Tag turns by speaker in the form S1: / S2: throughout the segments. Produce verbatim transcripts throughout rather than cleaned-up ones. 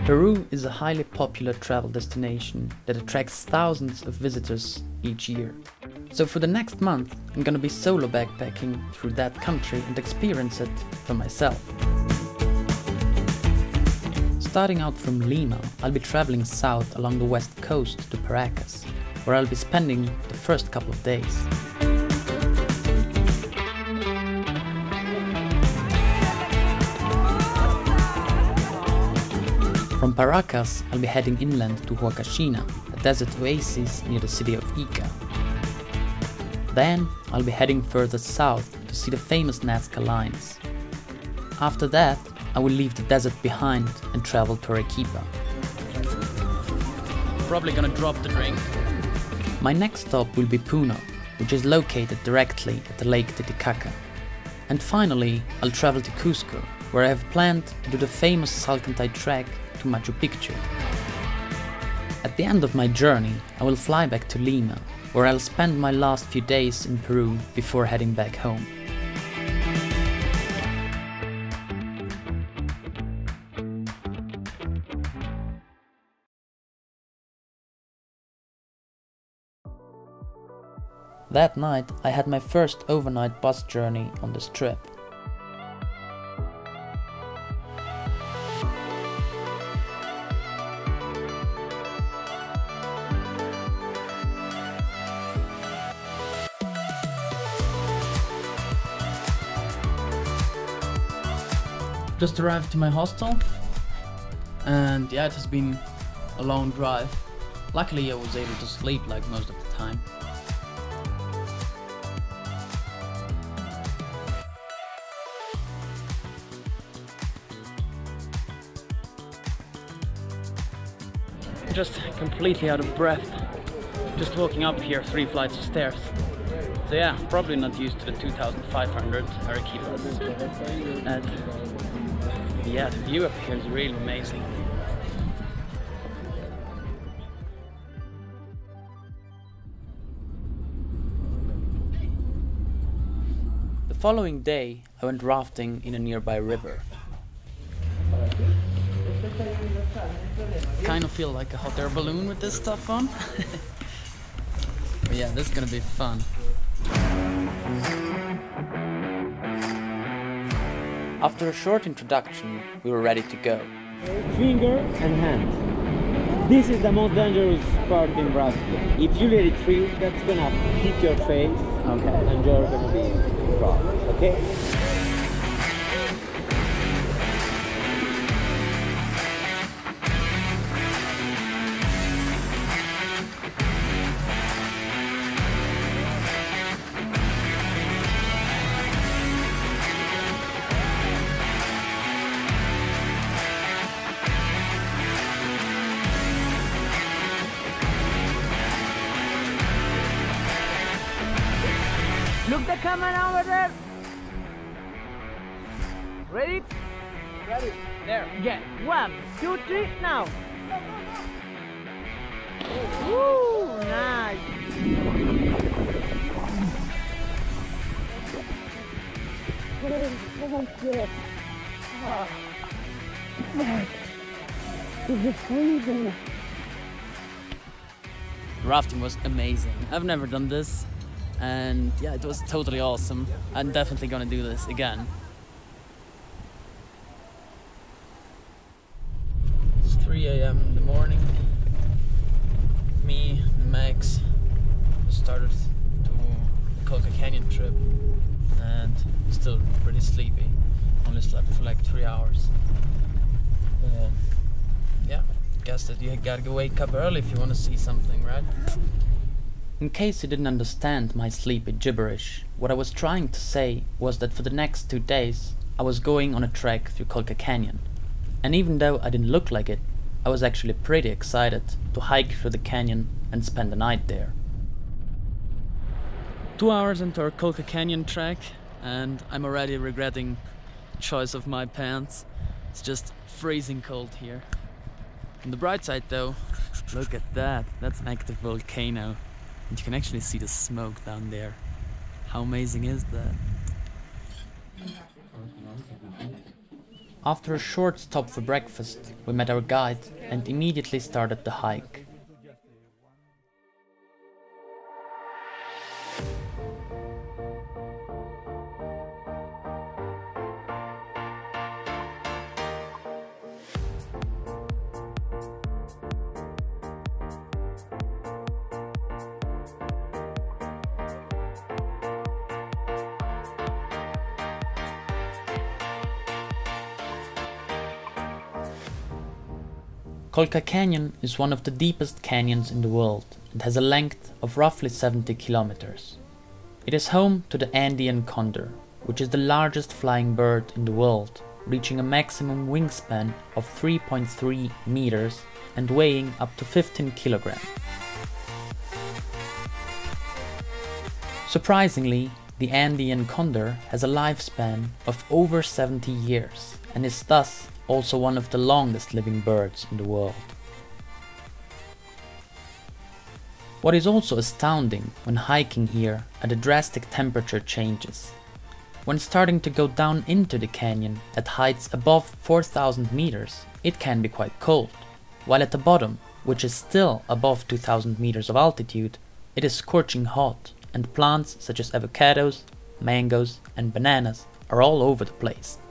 S1: Peru is a highly popular travel destination that attracts thousands of visitors each year. So for the next month, I'm gonna be solo backpacking through that country and experience it for myself. Starting out from Lima, I'll be traveling south along the west coast to Paracas, where I'll be spending the first couple of days. From Paracas, I'll be heading inland to Huacachina, a desert oasis near the city of Ica. Then, I'll be heading further south to see the famous Nazca lines. After that, I will leave the desert behind and travel to Arequipa. Probably gonna drop the drink. My next stop will be Puno, which is located directly at the Lake Titicaca. And finally, I'll travel to Cusco, where I have planned to do the famous Salcantay trek to Machu Picchu. At the end of my journey, I will fly back to Lima, where I'll spend my last few days in Peru before heading back home. That night, I had my first overnight bus journey on this trip. Just arrived to my hostel, and yeah, it has been a long drive. Luckily I was able to sleep like most of the time. Just completely out of breath, just walking up here three flights of stairs. So yeah, probably not used to the two thousand five hundred Arequipas. And yeah, the view up here is really amazing. The following day, I went rafting in a nearby river. Kind of feel like a hot air balloon with this stuff on. But yeah, this is gonna be fun. After a short introduction, we were ready to go.
S2: Finger and hand. This is the most dangerous part in rafting. If you let it free, that's gonna hit your face, okay, and you're gonna be rocked, okay?
S3: Look the camera over there. Ready? Ready. There. Yeah. One, two, three, now. Woo! Nice.
S1: Rafting was amazing. I've never done this. And yeah, it was totally awesome. I'm definitely gonna do this again. It's three A M in the morning. Me and Max started to the Colca Canyon trip, and still pretty sleepy. Only slept for like three hours. Uh, yeah, guess that you gotta wake up early if you want to see something, right? In case you didn't understand my sleepy gibberish, what I was trying to say was that for the next two days I was going on a trek through Colca Canyon. And even though I didn't look like it, I was actually pretty excited to hike through the canyon and spend the night there. Two hours into our Colca Canyon trek, and I'm already regretting the choice of my pants. It's just freezing cold here. On the bright side though, look at that, that's an active volcano. And you can actually see the smoke down there. How amazing is that? After a short stop for breakfast, we met our guide and immediately started the hike. Colca Canyon is one of the deepest canyons in the world and has a length of roughly seventy kilometers. It is home to the Andean condor, which is the largest flying bird in the world, reaching a maximum wingspan of three point three meters and weighing up to fifteen kilograms. Surprisingly, the Andean condor has a lifespan of over seventy years and is thus also one of the longest living birds in the world. What is also astounding when hiking here are the drastic temperature changes. When starting to go down into the canyon at heights above four thousand meters, it can be quite cold, while at the bottom, which is still above two thousand meters of altitude, it is scorching hot and plants such as avocados, mangoes and bananas are all over the place.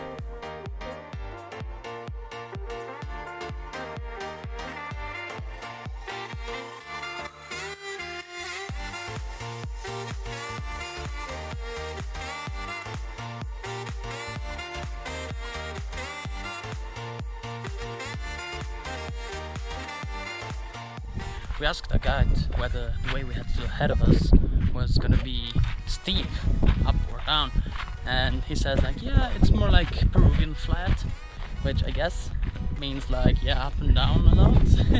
S1: We asked a guide whether the way we had still ahead of us was gonna be steep, up or down, and he said like, yeah, it's more like Peruvian flat, which I guess means like, yeah, up and down a lot.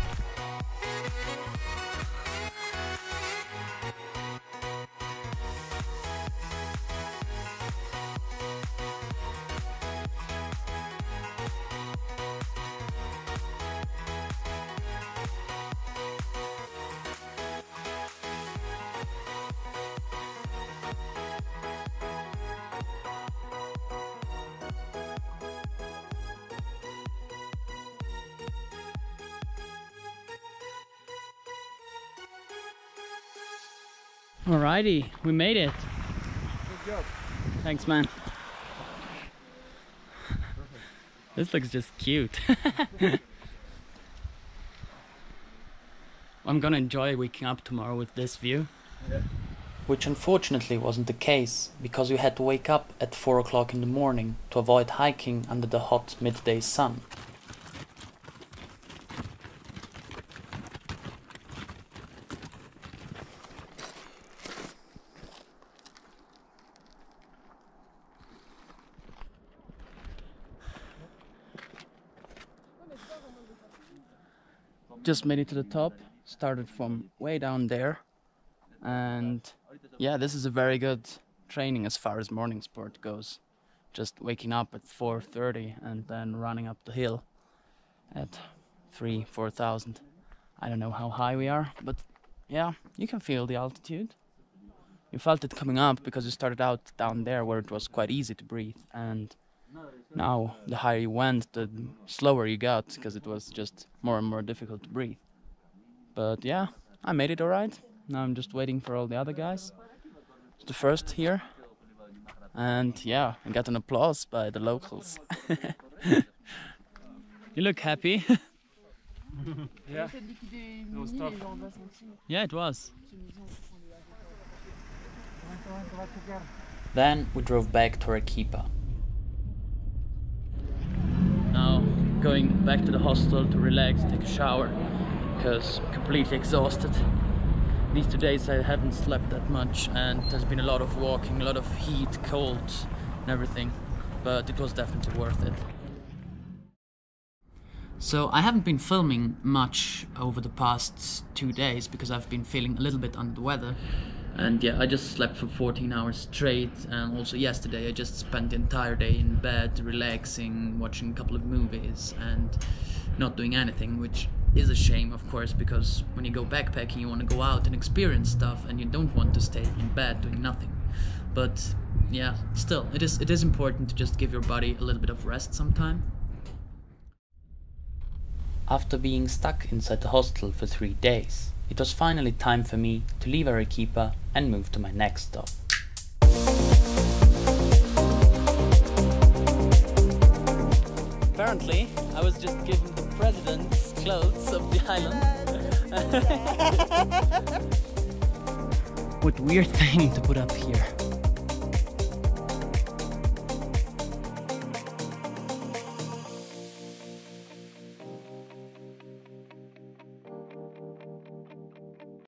S1: Alrighty, we made it.
S3: Good job.
S1: Thanks, man. This looks just cute. I'm gonna enjoy waking up tomorrow with this view.
S3: Yeah.
S1: Which unfortunately wasn't the case, because we had to wake up at four o'clock in the morning to avoid hiking under the hot midday sun. Just made it to the top, started from way down there, and yeah, this is a very good training as far as morning sport goes. Just waking up at four thirty and then running up the hill at three, four thousand. I don't know how high we are, but yeah, you can feel the altitude. You felt it coming up because you started out down there where it was quite easy to breathe, and now the higher you went, the slower you got, because it was just more and more difficult to breathe. But yeah, I made it alright. Now I'm just waiting for all the other guys. It's the first here. And yeah, I got an applause by the locals. You look happy.
S3: Yeah. It was tough.
S1: Yeah, it was. Then we drove back to Arequipa. Now going back to the hostel to relax, take a shower, because I'm completely exhausted. These two days I haven't slept that much, and there's been a lot of walking, a lot of heat, cold and everything, but it was definitely worth it. So I haven't been filming much over the past two days because I've been feeling a little bit under the weather. And yeah, I just slept for fourteen hours straight, and also yesterday I just spent the entire day in bed, relaxing, watching a couple of movies and not doing anything, which is a shame, of course, because when you go backpacking you want to go out and experience stuff and you don't want to stay in bed doing nothing. But yeah, still, it is it is important to just give your body a little bit of rest sometime. After being stuck inside the hostel for three days, it was finally time for me to leave Arequipa and move to my next stop. Apparently, I was just given the president's clothes of the island. What weird thing to put up here.